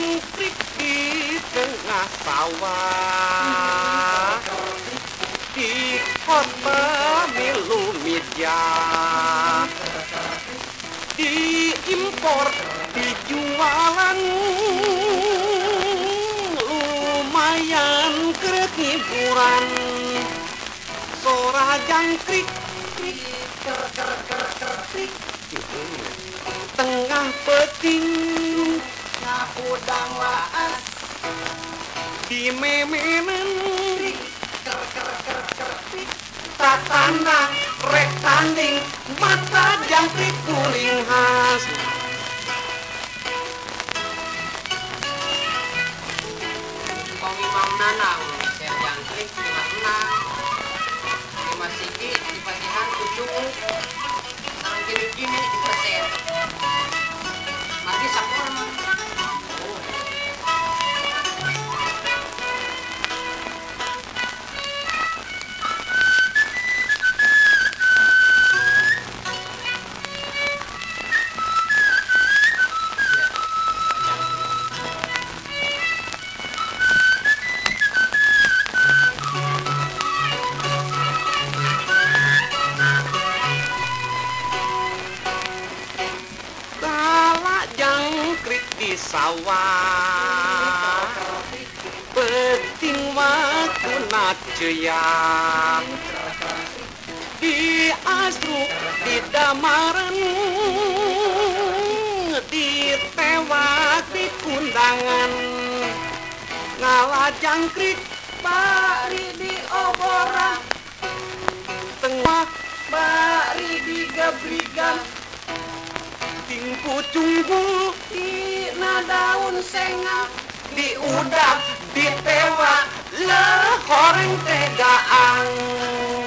jangkrik di tengah sawah, di kota milu media, diimpor, dijualan, lumayan krek hiburan. Suara jangkrik, krik, ker ker ker ker krik, tengah peting Ngakudang waas di memenen, krik ker ker ker ker krik. tatana rek tanding mata jangkrik guling khas. Kong Imam Nanang share jangkrik 56 5 siki di pasihan tujuh sareng gini-gini di persen mati sakurang. Jangkrik di sawah, peting waktu naceyan, di asruk, di damaran, di tewak, di kundangan, ngalah jangkrik Bari di oboran, tengah bari di gabrigan, ting pucungku di daun sengal, di udak, di tewak, le horeng tegaan.